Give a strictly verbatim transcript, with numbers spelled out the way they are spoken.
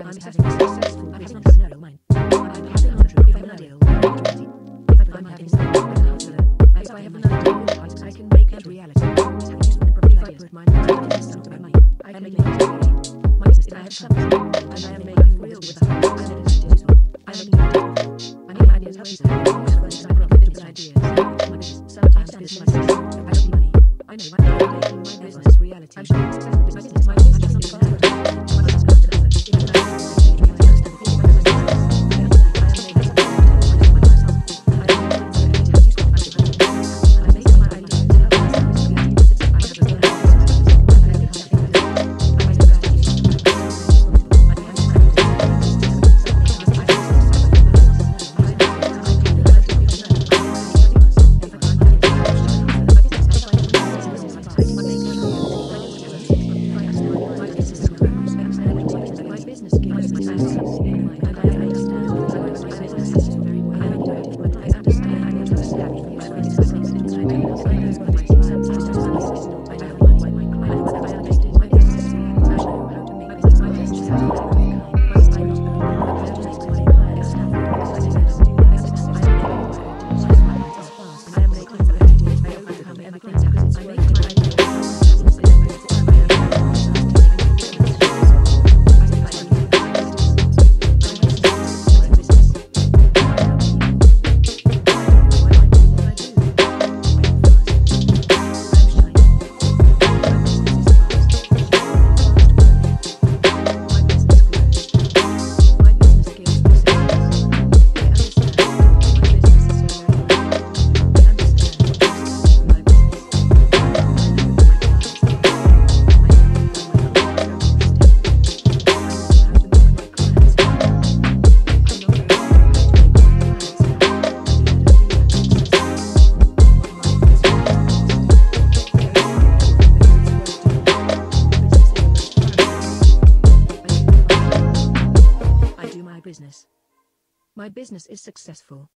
I'm having a successful business entrepreneurial mind. I'm having an true if I'm an ideal opportunity. If I'm having a counselor, and if I have an idea, I can make it reality. If I put my mind to something about money, I can make it reality. My business is I have something, and I am making real with a heart. I'm an initiative. I'm making it. I need ideas how easily. I'm profitable ideas. My business, sometimes business myself. I don't need money. I know I'm making my business reality. I'm sure it's successful. My business, my business is not business. My business is successful.